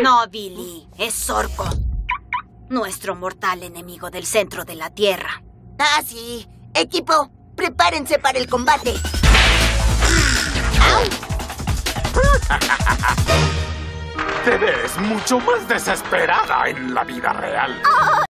No, Billy, es Zorco. Nuestro mortal enemigo del centro de la Tierra. Ah, sí. Equipo, prepárense para el combate. Te ves mucho más desesperada en la vida real.